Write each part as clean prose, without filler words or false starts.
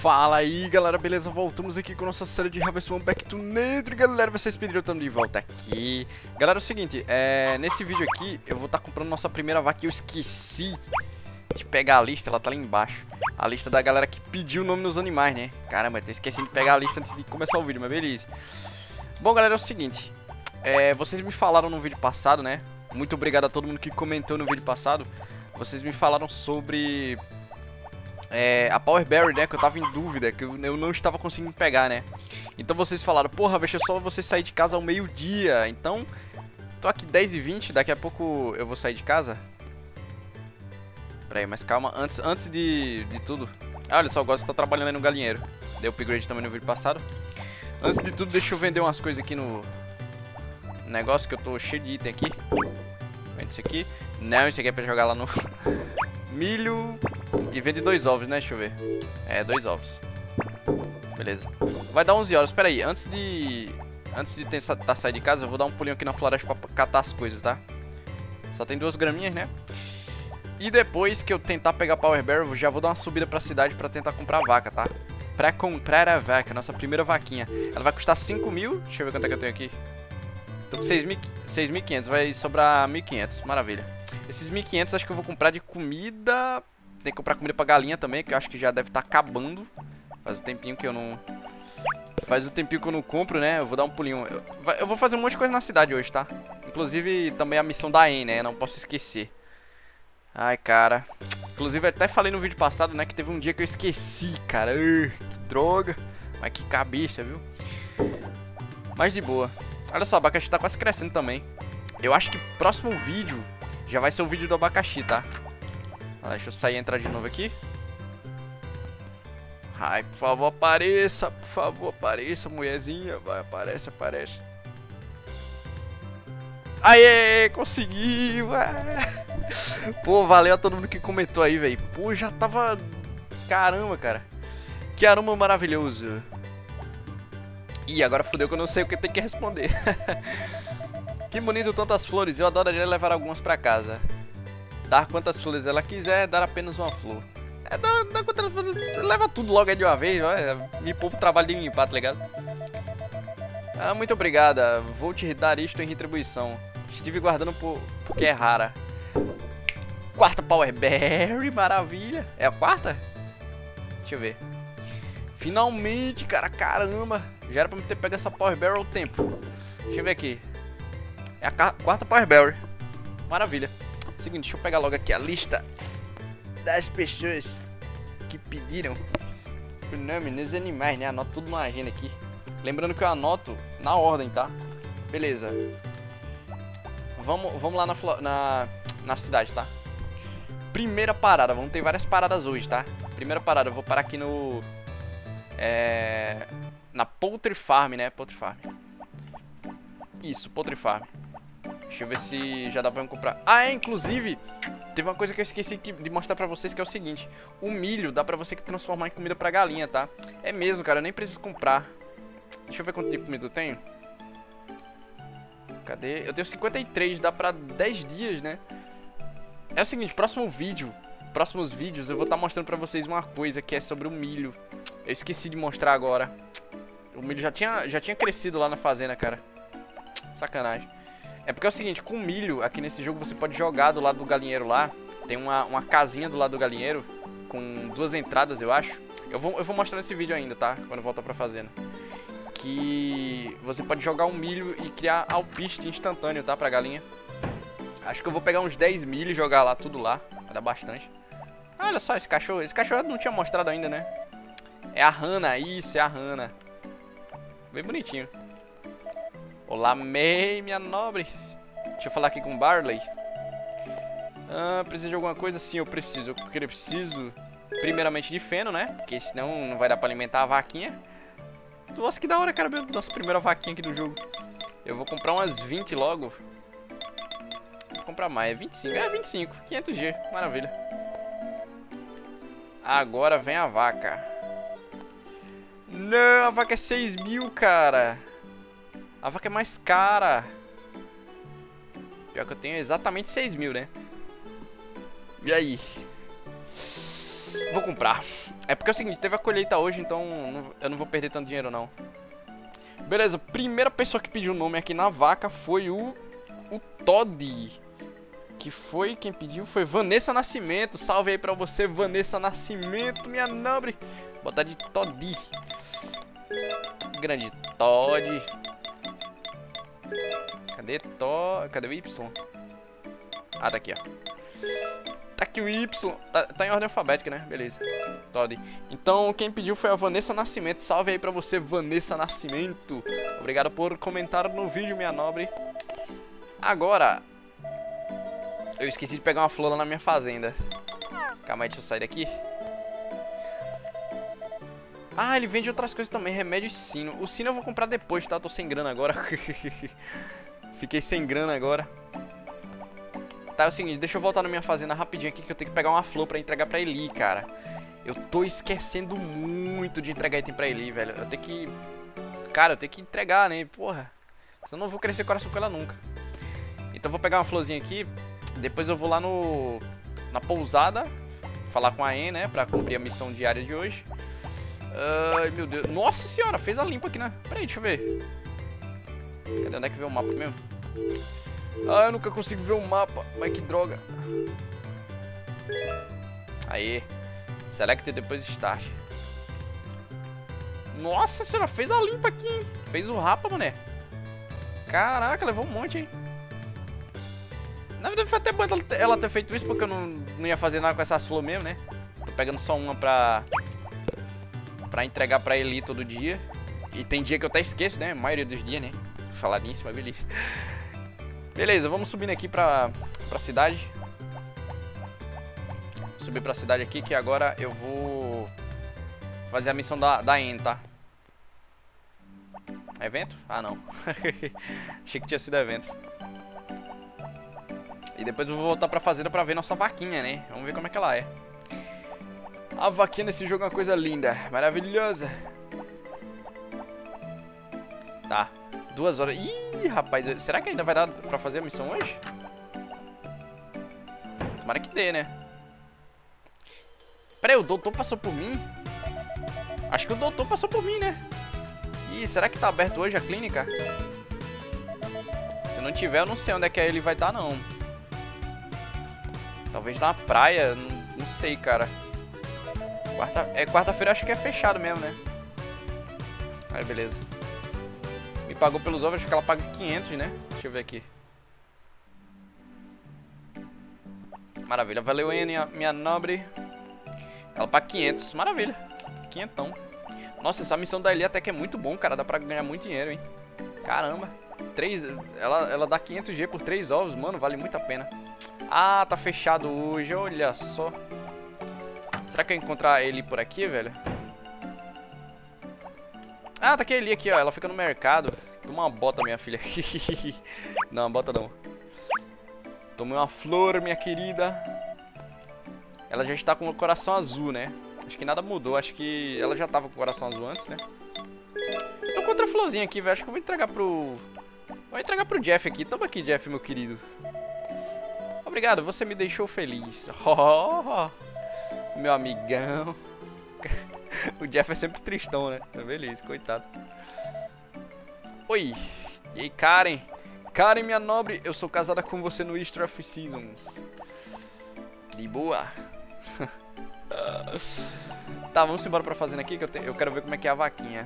Fala aí galera, beleza? Voltamos aqui com nossa série de Harvest Moon Back to Nature. Galera, vocês pediram, estamos de volta aqui. Galera, é o seguinte, nesse vídeo aqui eu vou estar comprando nossa primeira vaca. E eu esqueci de pegar a lista, ela tá lá embaixo. A lista da galera que pediu o nome nos animais, né? Caramba, eu tô esquecendo de pegar a lista antes de começar o vídeo, mas beleza. Bom galera, é o seguinte, vocês me falaram no vídeo passado, né? Muito obrigado a todo mundo que comentou no vídeo passado. Vocês me falaram sobre... a Power Berry, né, que eu tava em dúvida, que eu não estava conseguindo pegar, né. Então vocês falaram, porra, deixa só você sair de casa ao meio-dia. Então, tô aqui 10h20, daqui a pouco eu vou sair de casa. Pera aí, mas calma, antes de tudo... Ah, olha só, o Gosto tá trabalhando aí no galinheiro. Dei upgrade também no vídeo passado. Antes de tudo, deixa eu vender umas coisas aqui no negócio, que eu tô cheio de item aqui. Vende isso aqui. Não, isso aqui é pra jogar lá no... milho... E vende 2 ovos, né? Deixa eu ver. 2 ovos. Beleza. Vai dar 11 horas. Pera aí, antes de tentar sair de casa, eu vou dar um pulinho aqui na floresta pra catar as coisas, tá? Só tem 2 graminhas, né? E depois que eu tentar pegar Power Berry, eu já vou dar uma subida pra cidade pra tentar comprar vaca, tá? Pra comprar a vaca, nossa primeira vaquinha. Ela vai custar 5 mil. Deixa eu ver quanto é que eu tenho aqui. Tô com 6.500, vai sobrar 1.500. Maravilha. Esses 1.500 acho que eu vou comprar de comida... Tem que comprar comida pra galinha também, que eu acho que já deve estar acabando. Faz um tempinho que eu não... compro, né? Eu vou dar um pulinho. Eu vou fazer um monte de coisa na cidade hoje, tá? Inclusive também a missão da Anne, né? Não posso esquecer. Ai, cara. Inclusive até falei no vídeo passado, né? Que teve um dia que eu esqueci, cara. Que droga. Mas que cabeça, viu? Mas de boa. Olha só, o abacaxi tá quase crescendo também. Eu acho que o próximo vídeo já vai ser o vídeo do abacaxi, tá? Deixa eu sair e entrar de novo aqui. Ai, por favor, apareça, mulherzinha. Vai, aparece. Aê, consegui, Pô, valeu a todo mundo que comentou aí, velho. Pô, já tava... Caramba, cara. Que aroma maravilhoso. Ih, agora fodeu que eu não sei o que tem que responder. Que bonito, tantas flores. Eu adoraria levar algumas pra casa. Dar quantas flores ela quiser, dar apenas uma flor. Dá quantas flores, leva tudo logo aí de uma vez, me poupa o trabalho de limpar, tá ligado? Ah, muito obrigada, vou te dar isto em retribuição. Estive guardando porque é rara. Quarta Power Berry, maravilha. É a quarta? Deixa eu ver. Finalmente, cara, caramba. Já era pra me ter pego essa Power Berry ao tempo. Deixa eu ver aqui. É a quarta Power Berry. Maravilha. Seguinte, deixa eu pegar logo aqui a lista das pessoas que pediram o nome nos animais, né? Anoto tudo numa agenda aqui. Lembrando que eu anoto na ordem, tá? Beleza. Vamos lá na cidade, tá? Primeira parada, vamos ter várias paradas hoje, tá? Primeira parada, eu vou parar aqui no... na Poultry Farm, né? Poultry Farm. Isso, Poultry Farm. Deixa eu ver se já dá pra eu comprar. Inclusive, teve uma coisa que eu esqueci de mostrar pra vocês, que é o seguinte. O milho dá pra você transformar em comida pra galinha, tá? É mesmo, cara, eu nem preciso comprar. Deixa eu ver quanto tipo de comida eu tenho. Cadê? Eu tenho 53, dá pra 10 dias, né? É o seguinte, próximos vídeos eu vou estar mostrando pra vocês uma coisa que é sobre o milho. Eu esqueci de mostrar agora. O milho já tinha crescido lá na fazenda, cara. Sacanagem. É porque é o seguinte, com milho, aqui nesse jogo você pode jogar do lado do galinheiro lá. Tem uma casinha do lado do galinheiro, com 2 entradas, eu acho. Eu vou mostrar nesse vídeo ainda, tá? Quando voltar pra fazenda. Que você pode jogar um milho e criar alpiste instantâneo, tá? Pra galinha. Acho que eu vou pegar uns 10 milho e jogar lá, tudo lá. Vai dar bastante. Olha só esse cachorro. Esse cachorro eu não tinha mostrado ainda, né? É a Hannah, isso, é a Hannah. Bem bonitinho. Olá, May, minha nobre. Deixa eu falar aqui com o Barley. Precisa de alguma coisa? Sim, eu preciso. Eu preciso, primeiramente, de feno, né? Porque senão não vai dar pra alimentar a vaquinha. Nossa, que da hora, cara. Nossa primeira vaquinha aqui do jogo. Eu vou comprar umas 20 logo. Vou comprar mais. 25. 25. 500G. Maravilha. Agora vem a vaca. Não, a vaca é 6 mil, cara. A vaca é mais cara. Pior que eu tenho exatamente 6 mil, né? E aí? Vou comprar. É porque é o seguinte, teve a colheita hoje, então eu não vou perder tanto dinheiro, não. Beleza, primeira pessoa que pediu o nome aqui na vaca foi o Todd. Que foi, quem pediu foi Vanessa Nascimento. Salve aí pra você, Vanessa Nascimento, minha nobre. Vou botar de Todd. Grande Todd. Cadê o Y? Ah, tá aqui, ó. Tá aqui o Y. Tá em ordem alfabética, né? Beleza. Todd. Então, quem pediu foi a Vanessa Nascimento. Salve aí pra você, Vanessa Nascimento. Obrigado por comentar no vídeo, minha nobre. Agora, eu esqueci de pegar uma flor lá na minha fazenda. Calma aí, deixa eu sair daqui. Ah, ele vende outras coisas também, remédio e sino. O sino eu vou comprar depois, tá? Eu tô sem grana agora. Fiquei sem grana agora. Tá, é o seguinte, deixa eu voltar na minha fazenda rapidinho aqui, que eu tenho que pegar uma flor pra entregar pra Eli, cara. Eu tô esquecendo muito de entregar item pra Eli, velho. Eu tenho que... Cara, eu tenho que entregar, né? Porra. Senão eu não vou crescer coração com ela nunca. Então eu vou pegar uma florzinha aqui. Depois eu vou lá na pousada. Falar com a En, né? Pra cumprir a missão diária de hoje. Ai, meu Deus. Nossa senhora, fez a limpa aqui, né? Pera aí, deixa eu ver. Cadê? Onde é que vê o mapa mesmo? Ah, eu nunca consigo ver o mapa. Mas que droga. Aí. Select depois Start. Nossa senhora, fez a limpa aqui, hein? Fez o rapa, mané. Caraca, levou um monte, hein? Na verdade foi até bom ela ter feito isso, porque eu não ia fazer nada com essas flores mesmo, né? Tô pegando só uma pra entregar pra Eli todo dia. E tem dia que eu até esqueço, né? A maioria dos dias, né? Falar nisso, mas beleza. Beleza, vamos subindo aqui pra cidade. Subir pra cidade aqui, que agora eu vou fazer a missão da En, tá? Evento? Ah, não. Achei que tinha sido evento. E depois eu vou voltar pra fazenda pra ver nossa vaquinha, né? Vamos ver como é que ela é. A vaquinha nesse jogo é uma coisa linda, maravilhosa. Tá, 2 horas. Ih, rapaz, será que ainda vai dar pra fazer a missão hoje? Tomara que dê, né? Pera aí, o doutor passou por mim? Acho que o doutor passou por mim, né? Ih, será que tá aberto hoje a clínica? Se não tiver, eu não sei onde é que ele vai estar, não. Talvez na praia, não sei, cara. Quarta-feira acho que é fechado mesmo, né? Aí, beleza. Me pagou pelos ovos, acho que ela paga 500, né? Deixa eu ver aqui. Maravilha, valeu, En, minha nobre. Ela paga 500, maravilha. 500. Nossa, essa missão da Eli até que é muito bom, cara. Dá pra ganhar muito dinheiro, hein? Caramba. Ela dá 500G por 3 ovos, mano, vale muito a pena. Ah, tá fechado hoje, olha só. Será que eu encontrar ele por aqui, velho? Ah, tá aqui a Eli aqui, ó. Ela fica no mercado. Toma uma bota, minha filha. Não, uma bota não. Tomei uma flor, minha querida. Ela já está com o coração azul, né? Acho que nada mudou. Acho que ela já tava com o coração azul antes, né? Tô com outra florzinha aqui, velho. Acho que eu vou entregar pro... Vou entregar pro Jeff aqui. Toma aqui, Jeff, meu querido. Obrigado, você me deixou feliz. Oh, meu amigão. O Jeff é sempre tristão, né? Tá beleza, coitado. Oi. E aí, Karen? Karen, minha nobre, eu sou casada com você no Easter of Seasons. De boa. Tá, vamos embora pra fazenda aqui, que eu quero ver como é que é a vaquinha.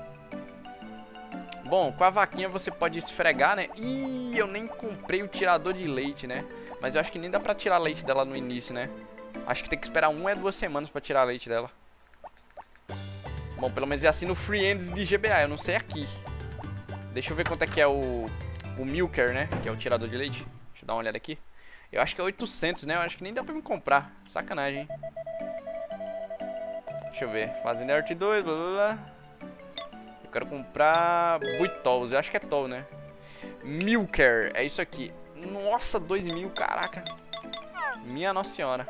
Bom, com a vaquinha você pode esfregar, né? Ih, eu nem comprei o tirador de leite, né? Mas eu acho que nem dá pra tirar leite dela no início, né? Acho que tem que esperar 1 ou 2 semanas pra tirar leite dela. Bom, pelo menos é assim no Free Ends de GBA, eu não sei aqui. Deixa eu ver quanto é que é o Milker, né? Que é o tirador de leite. Deixa eu dar uma olhada aqui. Eu acho que é 800, né? Eu acho que nem dá pra me comprar. Sacanagem, hein? Deixa eu ver. Fazenda Art 2, blá blá blá. Eu quero comprar Buitols. Eu acho que é Tol, né? Milker. É isso aqui. Nossa, 2.000, caraca. Minha Nossa Senhora.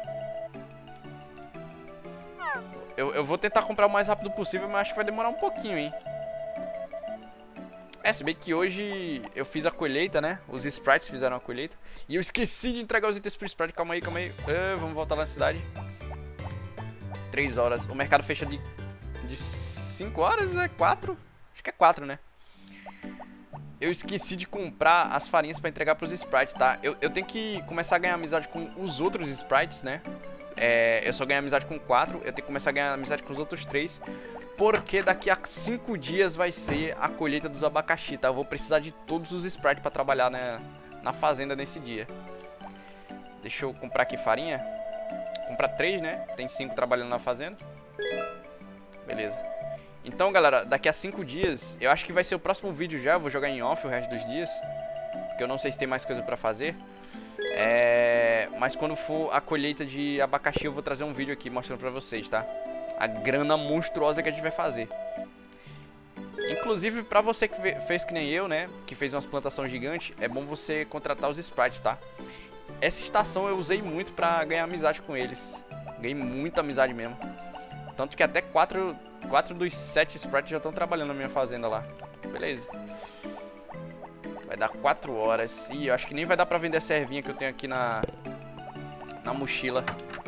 Eu vou tentar comprar o mais rápido possível, mas acho que vai demorar um pouquinho, hein? É, se bem que hoje eu fiz a colheita, né? Os sprites fizeram a colheita. E eu esqueci de entregar os itens pro sprite. Calma aí, calma aí. Vamos voltar lá na cidade. 3 horas. O mercado fecha de 5 horas, é 4? Acho que é 4, né? Eu esqueci de comprar as farinhas pra entregar pros sprites, tá? Eu tenho que começar a ganhar amizade com os outros sprites, né? Eu só ganho amizade com 4. Eu tenho que começar a ganhar amizade com os outros 3. Porque daqui a 5 dias vai ser a colheita dos abacaxi, tá? Eu vou precisar de todos os sprites pra trabalhar na fazenda nesse dia. Deixa eu comprar aqui farinha. Comprar 3, né? Tem 5 trabalhando na fazenda. Beleza. Então, galera, daqui a 5 dias, eu acho que vai ser o próximo vídeo já. Eu vou jogar em off o resto dos dias, porque eu não sei se tem mais coisa pra fazer. Mas quando for a colheita de abacaxi, eu vou trazer um vídeo aqui mostrando pra vocês, tá? A grana monstruosa que a gente vai fazer. Inclusive, pra você que fez que nem eu, né? Que fez umas plantações gigantes, é bom você contratar os sprites, tá? Essa estação eu usei muito pra ganhar amizade com eles. Ganhei muita amizade mesmo. Tanto que até 4 dos 7 sprites já estão trabalhando na minha fazenda lá. Beleza. Vai dar 4 horas. Ih, eu acho que nem vai dar pra vender essa ervinha que eu tenho aqui na mochila.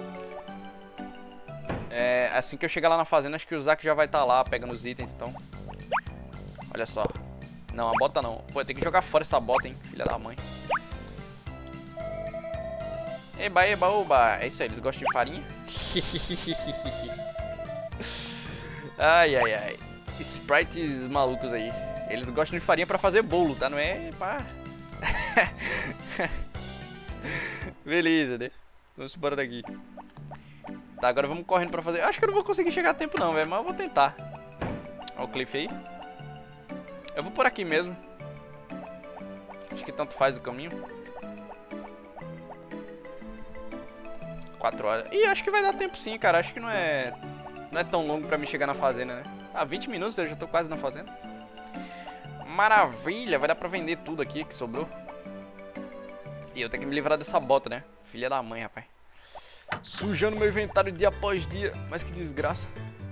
Assim que eu chegar lá na fazenda, acho que o Zack já vai estar lá pegando os itens, então. Olha só. Não, a bota não. Pô, eu tenho que jogar fora essa bota, hein, filha da mãe. Eba, eba, oba. É isso aí, eles gostam de farinha? Ai, ai, ai. Sprites malucos aí. Eles gostam de farinha pra fazer bolo, tá? Não é pá. Beleza, né? Vamos embora daqui. Tá, agora vamos correndo pra fazer. Acho que eu não vou conseguir chegar a tempo não, velho. Mas eu vou tentar. Olha o Cliff aí. Eu vou por aqui mesmo. Acho que tanto faz o caminho. 4 horas. Ih, acho que vai dar tempo sim, cara. Acho que não é tão longo pra mim chegar na fazenda, né? 20 minutos, eu já tô quase na fazenda. Maravilha, vai dar pra vender tudo aqui que sobrou. E eu tenho que me livrar dessa bota, né? Filha da mãe, rapaz. Sujando meu inventário dia após dia. Mas que desgraça.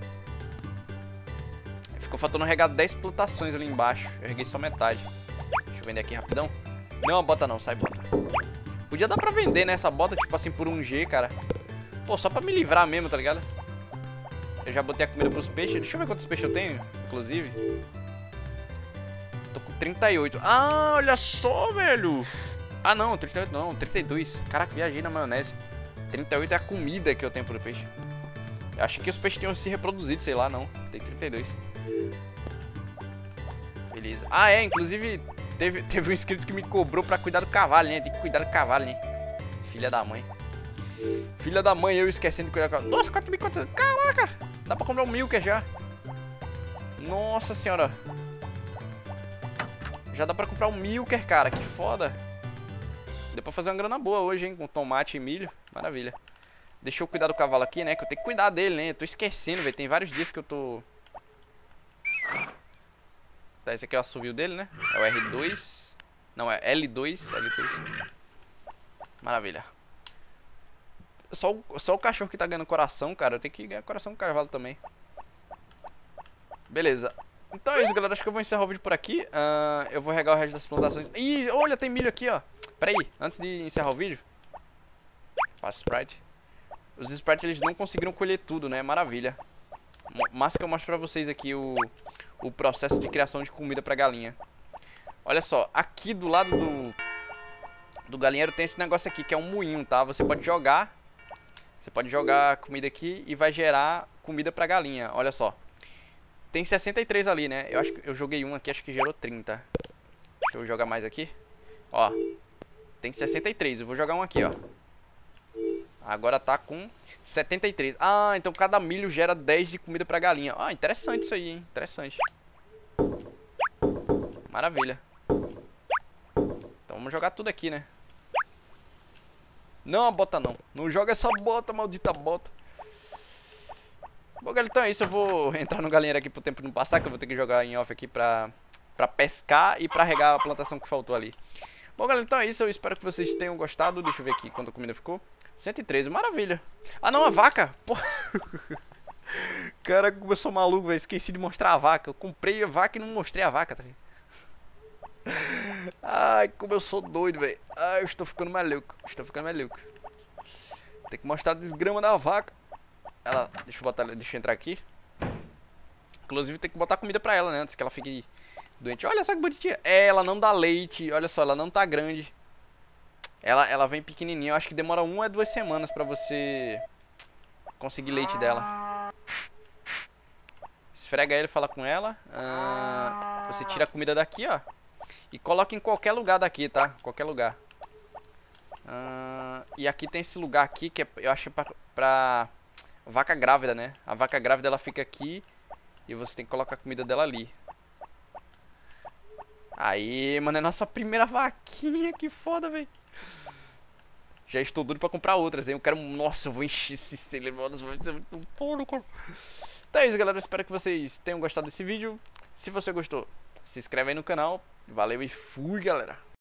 Ficou faltando regar 10 plantações ali embaixo. Eu reguei só metade. Deixa eu vender aqui rapidão. Não, bota não, sai bota. Podia dar pra vender, né, essa bota, tipo assim, por 1G, cara. Pô, só pra me livrar mesmo, tá ligado? Eu já botei a comida pros peixes. Deixa eu ver quantos peixes eu tenho, inclusive. Tô com 38. Ah, olha só, velho. Ah, não, 38 não, 32. Caraca, viajei na maionese. 38 é a comida que eu tenho pro peixe. Eu achei que os peixes tinham se reproduzido, sei lá, não. Tem 32. Beleza. Ah, inclusive... Teve um inscrito que me cobrou pra cuidar do cavalo, né? Tem que cuidar do cavalo, né? Filha da mãe. Filha da mãe, eu esquecendo de cuidar do cavalo. Nossa, 4.400. Caraca! Dá pra comprar um milker já. Nossa senhora. Já dá pra comprar um milker, cara. Que foda. Deu pra fazer uma grana boa hoje, hein? Com tomate e milho. Maravilha. Deixa eu cuidar do cavalo aqui, né? Que eu tenho que cuidar dele, né? Eu tô esquecendo, velho. Tem vários dias que eu tô... Tá, esse aqui é o assovio dele, né? É o R2. Não, é L2. Maravilha. Só o cachorro que tá ganhando coração, cara. Eu tenho que ganhar coração com o cavalo também. Beleza. Então é isso, galera. Acho que eu vou encerrar o vídeo por aqui. Eu vou regar o resto das plantações. Ih, olha, tem milho aqui, ó. Pera aí, antes de encerrar o vídeo. Passa Sprite. Os Sprites, eles não conseguiram colher tudo, né? Maravilha. Massa que eu mostro pra vocês aqui o processo de criação de comida pra galinha. Olha só, aqui do lado do galinheiro tem esse negócio aqui, que é um moinho, tá? Você pode jogar comida aqui e vai gerar comida pra galinha. Olha só. Tem 63 ali, né? Eu acho que eu joguei um aqui, acho que gerou 30. Deixa eu jogar mais aqui. Ó. Tem 63, eu vou jogar um aqui, ó. Agora tá com 73. Ah, então cada milho gera 10 de comida pra galinha. Ah, interessante isso aí, hein? Interessante. Maravilha. Então vamos jogar tudo aqui, né? Não, a bota não. Não joga essa bota, maldita bota. Bom, galera, então é isso. Eu vou entrar no galinheiro aqui pro tempo não passar, que eu vou ter que jogar em off aqui pra pescar e pra regar a plantação que faltou ali. Bom, galera, então é isso. Eu espero que vocês tenham gostado. Deixa eu ver aqui quanto a comida ficou. 113, maravilha. Ah, não, a vaca. Pô. Cara, como eu sou maluco, velho. Esqueci de mostrar a vaca. Eu comprei a vaca e não mostrei a vaca, tá ligado? Ai, como eu sou doido, velho. Ai, eu estou ficando maluco. Tem que mostrar a desgrama da vaca. ela... Deixa eu entrar aqui. Inclusive tem que botar comida pra ela, né? Antes que ela fique doente. Olha só que bonitinha. É, ela não dá leite. Olha só, ela não tá grande. Ela vem pequenininha. Eu acho que demora 1 a 2 semanas pra você conseguir leite dela. Esfrega ele, fala com ela. Você tira a comida daqui, ó. E coloca em qualquer lugar daqui, tá? Qualquer lugar. E aqui tem esse lugar aqui que eu acho pra vaca grávida, né? A vaca grávida ela fica aqui. E você tem que colocar a comida dela ali. Aí, mano, é nossa primeira vaquinha. Que foda, velho. Já estou doido pra comprar outras, hein? Eu quero... Nossa, eu vou encher esse Celemonas. Vai ser muito foda, cara. Então é isso, galera. Eu espero que vocês tenham gostado desse vídeo. Se você gostou, se inscreve aí no canal. Valeu e fui, galera.